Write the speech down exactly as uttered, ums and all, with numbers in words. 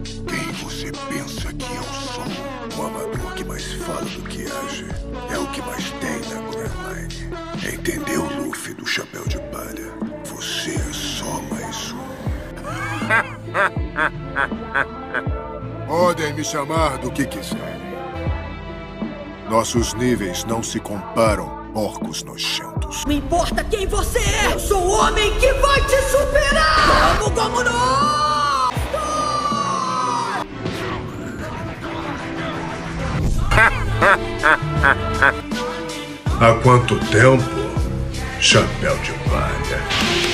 Quem você pensa que eu sou? O amador que mais fala do que age. É o que mais tem na Grand Line. Entendeu, Luffy do Chapéu de Palha? Você é só mais um. Podem me chamar do que quiserem. Nossos níveis não se comparam, porcos nojentos. Não importa quem você é, eu sou o homem que vai te superar! Como, como não? Há quanto tempo, Chapéu de Palha?